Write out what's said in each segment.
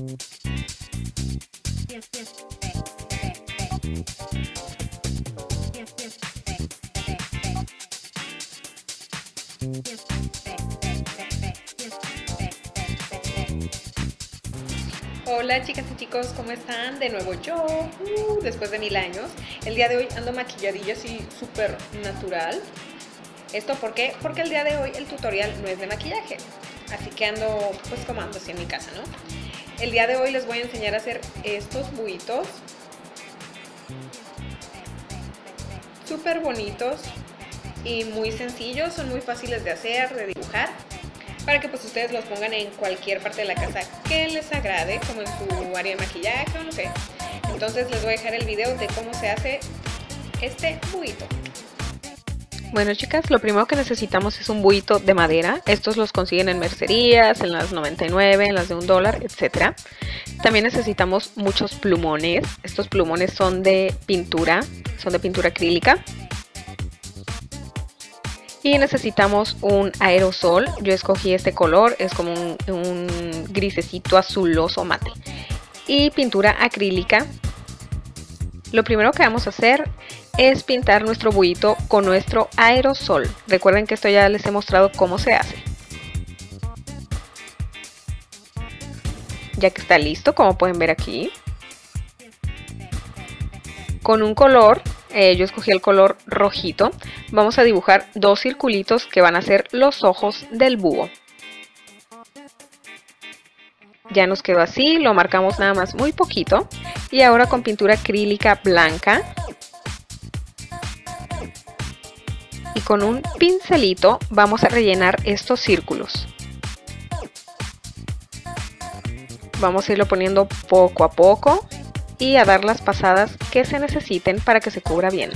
Hola chicas y chicos, ¿cómo están? De nuevo yo, después de 1000 años. El día de hoy ando maquilladilla así súper natural. ¿Esto por qué? Porque el día de hoy el tutorial no es de maquillaje. Así que ando pues como ando así en mi casa, ¿no? El día de hoy les voy a enseñar a hacer estos buitos. Súper bonitos y muy sencillos, son muy fáciles de hacer, de dibujar. Para que pues ustedes los pongan en cualquier parte de la casa que les agrade, como en su área de maquillaje o no sé. Entonces les voy a dejar el video de cómo se hace este buito. Bueno chicas, lo primero que necesitamos es un buito de madera. Estos los consiguen en mercerías, en las 99, en las de $1, etc. También necesitamos muchos plumones. Estos plumones son de pintura acrílica. Y necesitamos un aerosol. Yo escogí este color, es como un grisecito azuloso mate. Y pintura acrílica. Lo primero que vamos a hacer es pintar nuestro buito con nuestro aerosol. Recuerden que esto ya les he mostrado cómo se hace. Ya que está listo, como pueden ver aquí. Con un color, yo escogí el color rojito, vamos a dibujar dos circulitos que van a ser los ojos del búho. Ya nos quedó así, lo marcamos nada más muy poquito. Y ahora con pintura acrílica blanca y con un pincelito vamos a rellenar estos círculos. Vamos a irlo poniendo poco a poco y a dar las pasadas que se necesiten para que se cubra bien.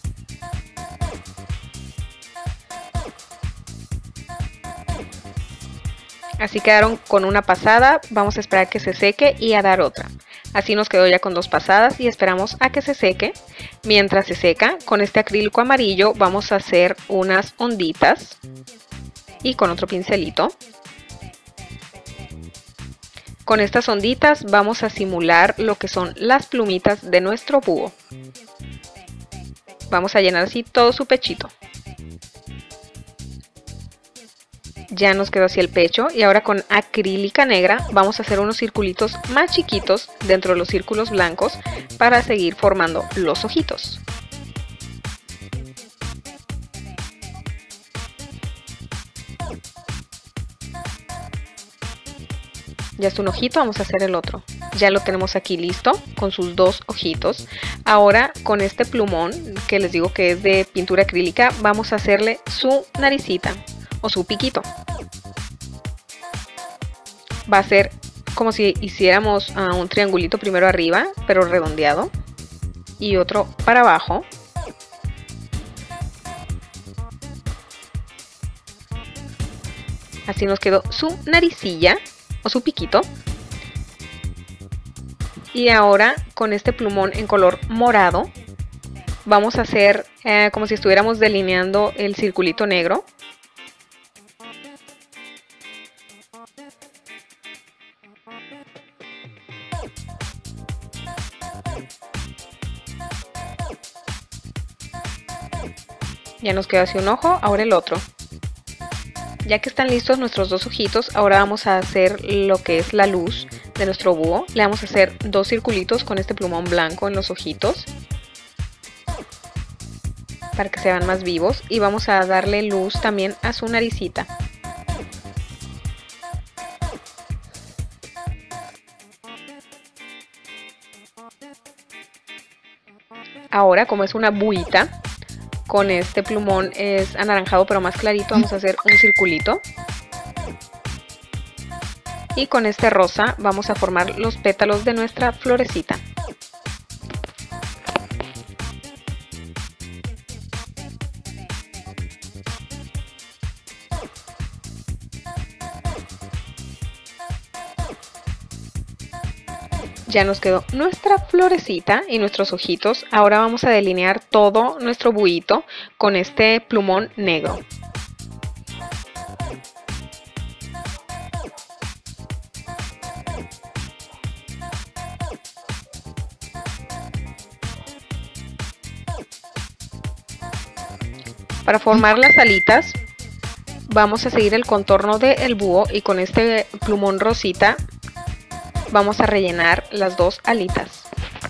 Así quedaron con una pasada, vamos a esperar que se seque y a dar otra. Así nos quedó ya con dos pasadas y esperamos a que se seque. Mientras se seca, con este acrílico amarillo vamos a hacer unas onditas y con otro pincelito. Con estas onditas vamos a simular lo que son las plumitas de nuestro búho. Vamos a llenar así todo su pechito. Ya nos quedó así el pecho y ahora con acrílica negra vamos a hacer unos circulitos más chiquitos dentro de los círculos blancos para seguir formando los ojitos. Ya está un ojito, vamos a hacer el otro. Ya lo tenemos aquí listo con sus dos ojitos. Ahora con este plumón que les digo que es de pintura acrílica vamos a hacerle su naricita o su piquito. Va a ser como si hiciéramos un triangulito primero arriba, pero redondeado, y otro para abajo. Así nos quedó su naricilla o su piquito. Y ahora con este plumón en color morado vamos a hacer como si estuviéramos delineando el circulito negro. Ya nos quedó así un ojo, ahora el otro. Ya que están listos nuestros dos ojitos, ahora vamos a hacer lo que es la luz de nuestro búho. Le vamos a hacer dos circulitos con este plumón blanco en los ojitos para que se vean más vivos y vamos a darle luz también a su naricita. Ahora, como es una buita, con este plumón es anaranjado pero más clarito, vamos a hacer un circulito. Y con este rosa vamos a formar los pétalos de nuestra florecita. Ya nos quedó nuestra florecita y nuestros ojitos. Ahora vamos a delinear todo nuestro buito con este plumón negro. Para formar las alitas vamos a seguir el contorno del búho y con este plumón rosita vamos a rellenar las dos alitas.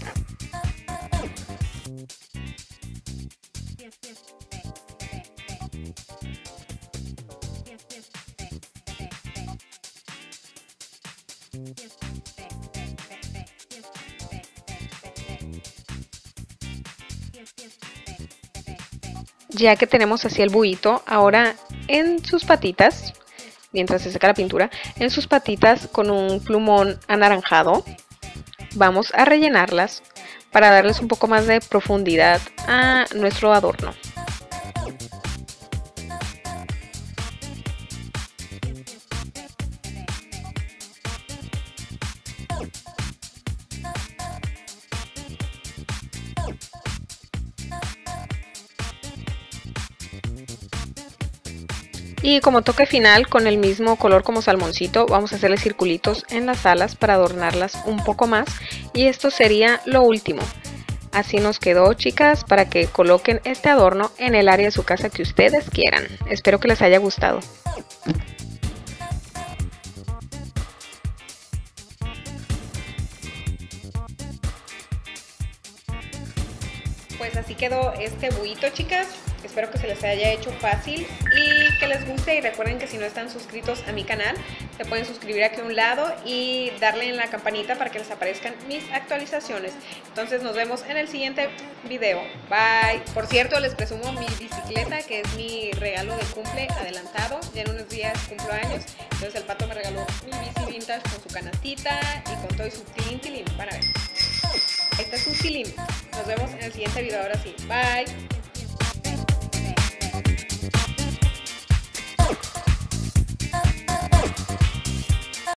Ya que tenemos así el buito, ahora en sus patitas, mientras se seca la pintura, en sus patitas con un plumón anaranjado, vamos a rellenarlas para darles un poco más de profundidad a nuestro adorno. Y como toque final, con el mismo color como salmoncito, vamos a hacerle circulitos en las alas para adornarlas un poco más. Y esto sería lo último. Así nos quedó, chicas, para que coloquen este adorno en el área de su casa que ustedes quieran. Espero que les haya gustado. Pues así quedó este buito, chicas. Espero que se les haya hecho fácil y que les guste. Y recuerden que si no están suscritos a mi canal, se pueden suscribir aquí a un lado y darle en la campanita para que les aparezcan mis actualizaciones. Entonces nos vemos en el siguiente video. Bye. Por cierto, les presumo mi bicicleta, que es mi regalo de cumple adelantado. Ya en unos días cumplo años. Entonces el pato me regaló mi bici vintage con su canastita y con todo y su tilín. Para ver. Ahí está su tilín. Nos vemos en el siguiente video. Ahora sí. Bye.